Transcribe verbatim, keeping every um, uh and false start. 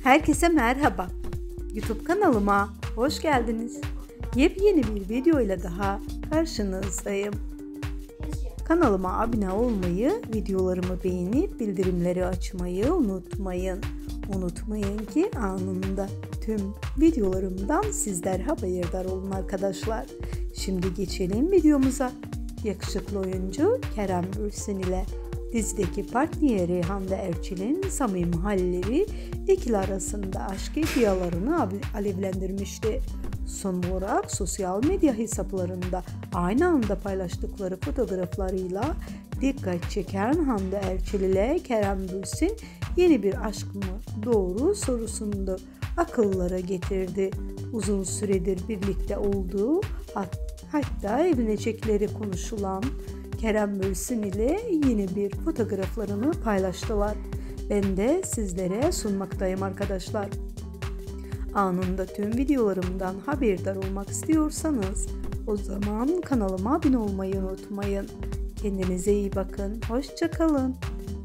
Herkese merhaba. YouTube kanalıma hoş geldiniz. Yepyeni bir video ile daha karşınızdayım. Kanalıma abone olmayı, videolarımı beğenip bildirimleri açmayı unutmayın. Unutmayın ki anında tüm videolarımdan sizler haberdar olun arkadaşlar. Şimdi geçelim videomuza. Yakışıklı oyuncu Kerem Bürsin ile dizideki partneri Hande Erçel'in samimi halleri ikili arasında aşk iddialarını alevlendirmişti. Son olarak sosyal medya hesaplarında aynı anda paylaştıkları fotoğraflarıyla dikkat çeken Hande Erçel ile Kerem Bürsin yeni bir aşk mı doğru sorusunu akıllara getirdi. Uzun süredir birlikte olduğu, hatta evlenecekleri konuşulan Kerem Bürsin ile yeni bir fotoğraflarını paylaştılar. Ben de sizlere sunmaktayım arkadaşlar. Anında tüm videolarımdan haberdar olmak istiyorsanız o zaman kanalıma abone olmayı unutmayın. Kendinize iyi bakın. Hoşça kalın.